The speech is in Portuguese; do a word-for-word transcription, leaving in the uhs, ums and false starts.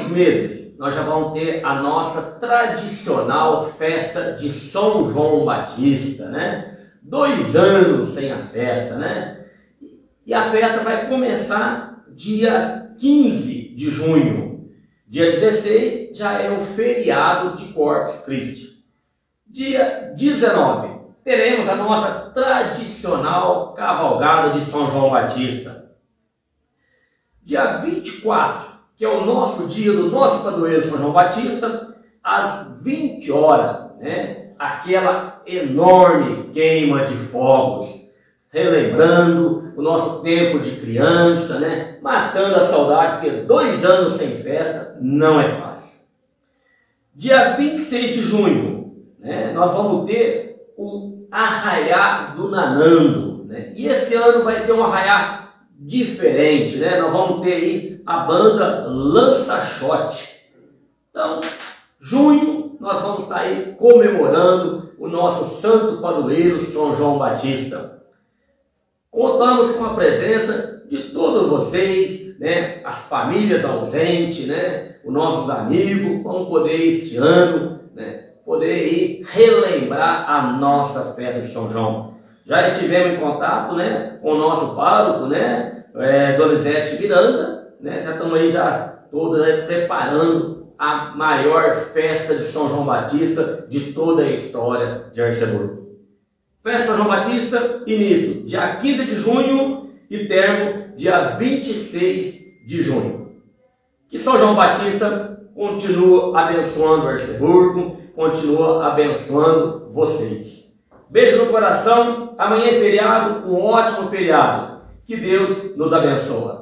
meses nós já vamos ter a nossa tradicional festa de São João Batista, né? Dois anos sem a festa, né? E a festa vai começar dia quinze de junho. Dia dezesseis já é o feriado de Corpus Christi. Dia dezenove teremos a nossa tradicional cavalgada de São João Batista. Dia vinte e quatro, que é o nosso dia do nosso padroeiro São João Batista, às vinte horas, né? Aquela enorme queima de fogos, relembrando o nosso tempo de criança, né? Matando a saudade, porque dois anos sem festa não é fácil. Dia vinte e seis de junho, né? Nós vamos ter o Arraiá do Nanando, né? E esse ano vai ser um arraiá diferente, né? Nós vamos ter aí a banda Lança-Shot. Então, junho, nós vamos estar aí comemorando o nosso santo padroeiro São João Batista. Contamos com a presença de todos vocês, né? As famílias ausentes, né? Os nossos amigos, vamos poder este ano, né? Poder aí relembrar a nossa festa de São João. Já estivemos em contato, né, com o nosso pároco, né, é, Donizete Miranda, né, já estamos aí já todos aí preparando a maior festa de São João Batista de toda a história de Arceburgo. Festa de São João Batista, início dia quinze de junho e termo dia vinte e seis de junho. Que São João Batista continua abençoando o Arceburgo, continua abençoando vocês. Beijo no coração, amanhã é feriado, um ótimo feriado. Que Deus nos abençoe.